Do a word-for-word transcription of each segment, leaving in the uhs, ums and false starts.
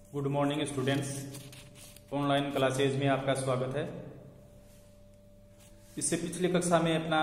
Good morning students, online classes में आपका स्वागत है। इससे पिछली कक्षा में अपना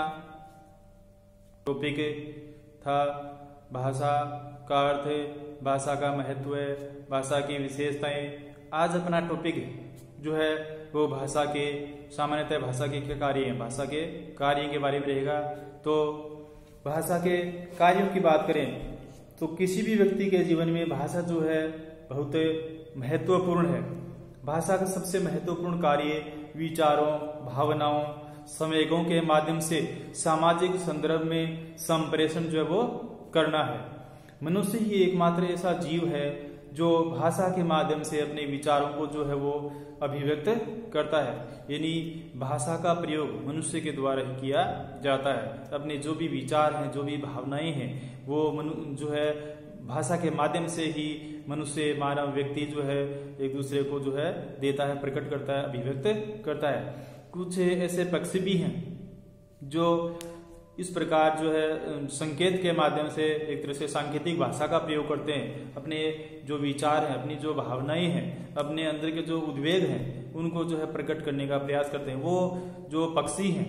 टॉपिक था भाषा का अर्थ, भाषा का महत्व, भाषा की विशेषताएं। आज अपना टॉपिक जो है वो भाषा के सामान्यतः भाषा के क्या कार्य हैं, भाषा के कार्य के बारे में रहेगा। तो भाषा के कार्यों की बात करें तो किसी भी व्यक्ति के जीवन में भाषा जो है बहुत महत्वपूर्ण है। भाषा का सबसे महत्वपूर्ण कार्य विचारों, भावनाओं, संवेगों के माध्यम से सामाजिक संदर्भ में संप्रेषण जो है वो करना है। मनुष्य ही एकमात्र ऐसा जीव है जो भाषा के माध्यम से अपने विचारों को जो है वो अभिव्यक्त करता है। यानी भाषा का प्रयोग मनुष्य के द्वारा ही किया जाता है। अपने जो भी विचार हैं, जो भी भावनाएं हैं, वो मनु जो है भाषा के माध्यम से ही मनुष्य, मानव व्यक्ति जो है एक दूसरे को जो है देता है, प्रकट करता है, अभिव्यक्त करता है। कुछ ऐसे पक्षी भी हैं जो इस प्रकार जो है संकेत के माध्यम से एक तरह से सांकेतिक भाषा का प्रयोग करते हैं। अपने जो विचार हैं, अपनी जो भावनाएं हैं, अपने अंदर के जो उद्वेग हैं, उनको जो है प्रकट करने का प्रयास करते हैं। वो जो पक्षी हैं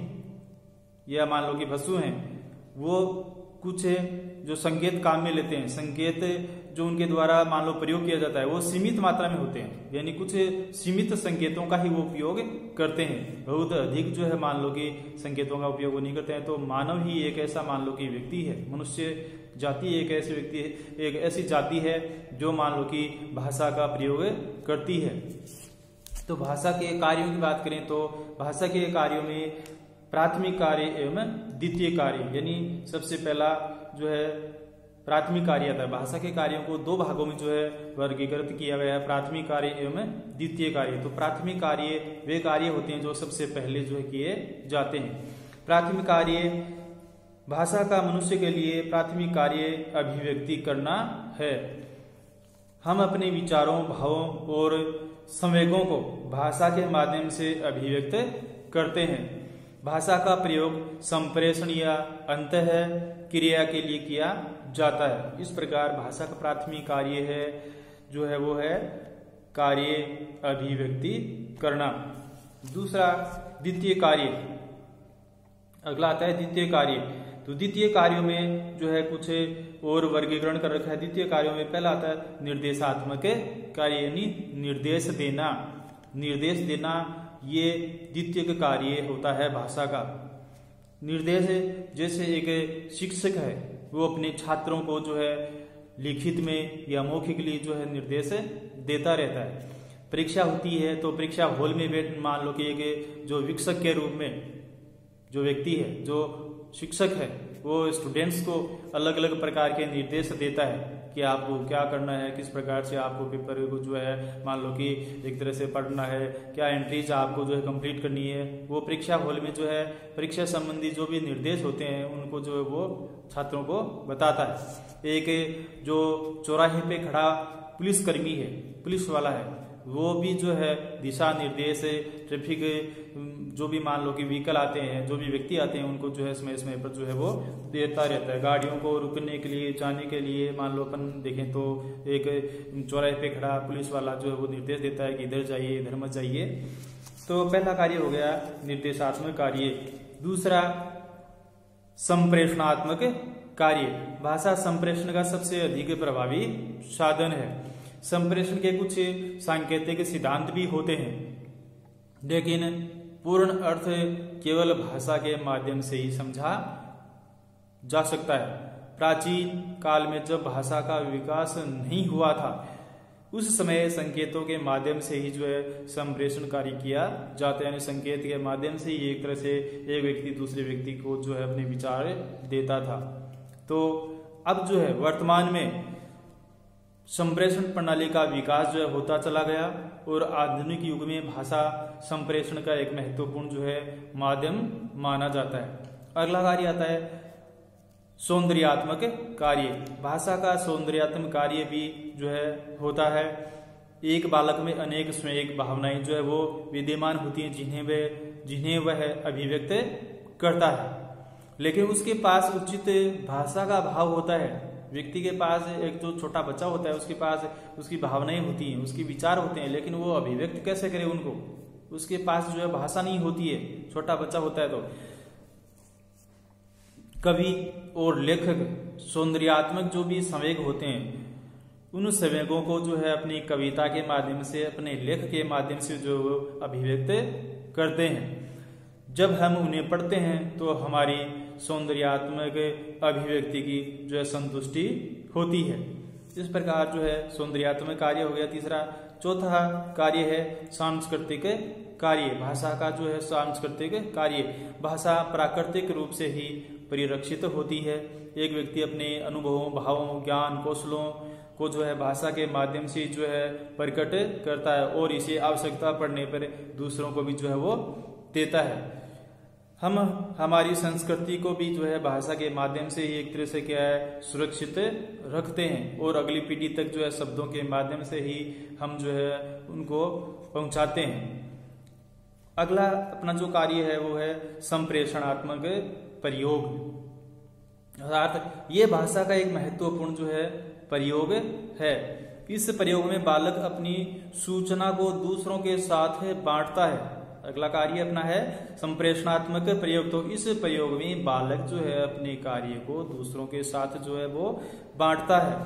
या मान लो कि पशु हैं, वो कुछ जो संकेत काम में लेते हैं। संकेत जो उनके द्वारा मान लो प्रयोग किया जाता है वो सीमित मात्रा में होते हैं, यानी कुछ सीमित संकेतों का ही वो उपयोग करते हैं। बहुत अधिक जो है मान लो कि संकेतों का उपयोग वो नहीं करते हैं। तो मानव ही एक ऐसा मान लो कि व्यक्ति है, मनुष्य जाति एक ऐसी व्यक्ति है, एक ऐसी जाति है जो मान लो कि भाषा का प्रयोग करती है। तो भाषा के कार्यों की बात करें तो भाषा के कार्यों में प्राथमिक कार्य एवं द्वितीय कार्य, यानी सबसे पहला जो है प्राथमिक कार्य आता है। भाषा के कार्यों को दो भागों में जो है वर्गीकृत किया गया है, प्राथमिक कार्य एवं द्वितीय कार्य। तो प्राथमिक कार्य वे कार्य होते हैं जो सबसे पहले जो है किए जाते हैं। प्राथमिक कार्य भाषा का मनुष्य के लिए प्राथमिक कार्य अभिव्यक्ति करना है। हम अपने विचारों, भावों और संवेगों को भाषा के माध्यम से अभिव्यक्त करते हैं। भाषा का प्रयोग संप्रेषण या अंतः क्रिया के लिए किया जाता है। इस प्रकार भाषा का प्राथमिक कार्य है जो है वो है कार्य अभिव्यक्ति करना। दूसरा द्वितीय कार्य, अगला आता है द्वितीय कार्य। तो द्वितीय कार्यों में जो है कुछ और वर्गीकरण कर रखा है। द्वितीय कार्यों में पहला आता है निर्देशात्मक कार्य, यानी निर्देश देना। निर्देश देना ये द्वितीय कार्य होता है भाषा का। निर्देश जैसे एक शिक्षक है वो अपने छात्रों को जो है लिखित में या मौखिक लिए जो है निर्देश देता रहता है। परीक्षा होती है तो परीक्षा हॉल में बैठ मान लो कि एक जो शिक्षक के रूप में जो व्यक्ति है, जो शिक्षक है, वो स्टूडेंट्स को अलग अलग प्रकार के निर्देश देता है कि आपको क्या करना है, किस प्रकार से आपको पेपर को जो है मान लो कि एक तरह से पढ़ना है, क्या एंट्रीज आपको जो है कंप्लीट करनी है। वो परीक्षा हॉल में जो है परीक्षा संबंधी जो भी निर्देश होते हैं उनको जो है वो छात्रों को बताता है। एक जो चौराहे पे खड़ा पुलिस कर्मी है, पुलिस वाला है, वो भी जो है दिशा निर्देश, ट्रैफिक जो भी मान लो कि व्हीकल आते हैं, जो भी व्यक्ति आते हैं, उनको जो है समय समय पर जो है वो देता रहता है। गाड़ियों को रुकने के लिए, जाने के लिए मान लो अपन देखें तो एक चौराहे पे खड़ा पुलिस वाला जो है वो निर्देश देता है कि इधर जाइए, इधर मत जाइए। तो पहला कार्य हो गया निर्देशात्मक कार्य। दूसरा संप्रेषणात्मक कार्य। भाषा संप्रेषण का सबसे अधिक प्रभावी साधन है। संप्रेषण के कुछ सांकेतिक सिद्धांत भी होते हैं, लेकिन पूर्ण अर्थ केवल भाषा के माध्यम से ही समझा जा सकता है। प्राचीन काल में जब भाषा का विकास नहीं हुआ था उस समय संकेतों के माध्यम से ही जो है संप्रेषण कार्य किया जाता है। यानी संकेत के माध्यम से ही एक तरह से एक व्यक्ति दूसरे व्यक्ति को जो है अपने विचार देता था। तो अब जो है वर्तमान में संप्रेषण प्रणाली का विकास जो है होता चला गया और आधुनिक युग में भाषा संप्रेषण का एक महत्वपूर्ण जो है माध्यम माना जाता है। अगला कार्य आता है सौंदर्यात्मक कार्य। भाषा का सौंदर्यात्मक कार्य भी जो है होता है। एक बालक में अनेक स्वयं भावनाएं जो है वो विद्यमान होती हैं जिन्हें वह जिन्हें वह अभिव्यक्त करता है, लेकिन उसके पास उचित भाषा का भाव होता है व्यक्ति के पास एक जो छोटा बच्चा होता है उसके पास उसकी भावनाएं होती हैं, उसके विचार होते हैं, लेकिन वो अभिव्यक्त कैसे करे उनको? उसके पास जो है भाषा नहीं होती है, छोटा बच्चा होता है। तो कवि और लेखक सौंदर्यात्मक जो भी संवेग होते हैं उन संवेगों को जो है अपनी कविता के माध्यम से, अपने लेख के माध्यम से जो अभिव्यक्त करते हैं। जब हम उन्हें पढ़ते हैं तो हमारी सौंदर्यात्मक अभिव्यक्ति की जो है संतुष्टि होती है। इस प्रकार जो है सौंदर्यात्मक कार्य हो गया तीसरा। चौथा कार्य है सांस्कृतिक कार्य। भाषा का जो है सांस्कृतिक कार्य, भाषा प्राकृतिक रूप से ही परिरक्षित होती है। एक व्यक्ति अपने अनुभवों, भावों, ज्ञान, कौशलों को जो है भाषा के माध्यम से जो है प्रकट करता है और इसे आवश्यकता पड़ने पर दूसरों को भी जो है वो देता है। हम हमारी संस्कृति को भी जो है भाषा के माध्यम से ही एक तरह से क्या है सुरक्षित रखते हैं और अगली पीढ़ी तक जो है शब्दों के माध्यम से ही हम जो है उनको पहुंचाते हैं। अगला अपना जो कार्य है वो है संप्रेषणात्मक प्रयोग, अर्थात ये भाषा का एक महत्वपूर्ण जो है प्रयोग है। इस प्रयोग में बालक अपनी सूचना को दूसरों के साथ बांटता है। अगला कार्य अपना है संप्रेषणात्मक प्रयोग। तो इस प्रयोग में बालक जो है अपने कार्य को दूसरों के साथ जो है वो बांटता है।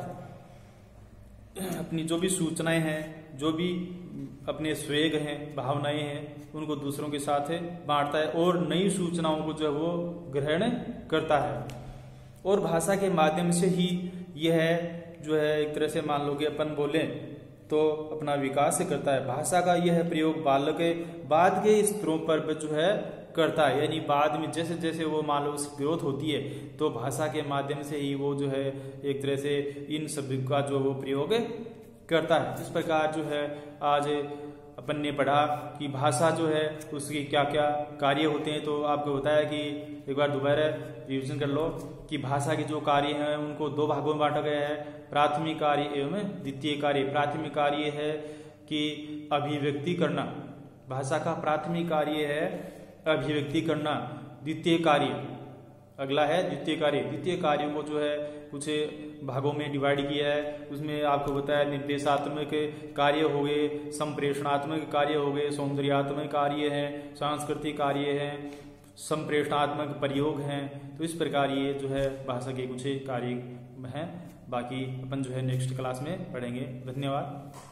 अपनी जो भी सूचनाएं हैं, जो भी अपने स्वेग हैं, भावनाएं हैं, उनको दूसरों के साथ बांटता है और नई सूचनाओं को जो है वो ग्रहण करता है। और भाषा के माध्यम से ही यह जो है एक तरह से मान लो कि अपन बोले तो अपना विकास करता है। भाषा का यह प्रयोग बालक बाद के स्तरों पर जो है करता है, यानी बाद में जैसे जैसे वो मान लो उसकी ग्रोथ होती है तो भाषा के माध्यम से ही वो जो है एक तरह से इन सभी का जो वो प्रयोग करता है। इस प्रकार जो है आज अपन ने पढ़ा कि भाषा जो है उसकी क्या क्या कार्य होते हैं। तो आपको बताया कि एक बार दोबारा रिविजन कर लो कि भाषा के जो कार्य हैं उनको दो भागों में बांटा गया है, प्राथमिक कार्य एवं द्वितीय कार्य। प्राथमिक कार्य है कि अभिव्यक्ति करना, भाषा का प्राथमिक कार्य है अभिव्यक्ति करना। द्वितीय कार्य अगला है द्वितीय कार्य। द्वितीय कार्यों को जो है कुछ भागों में डिवाइड किया है। उसमें आपको बताया निर्देशात्मक कार्य हो गए, संप्रेषणात्मक कार्य हो गए, सौंदर्यात्मक कार्य है, सांस्कृतिक कार्य है, संप्रेषणात्मक प्रयोग हैं। तो इस प्रकार ये जो है भाषा के कुछ कार्य हैं। बाकी अपन जो है नेक्स्ट क्लास में पढ़ेंगे। धन्यवाद।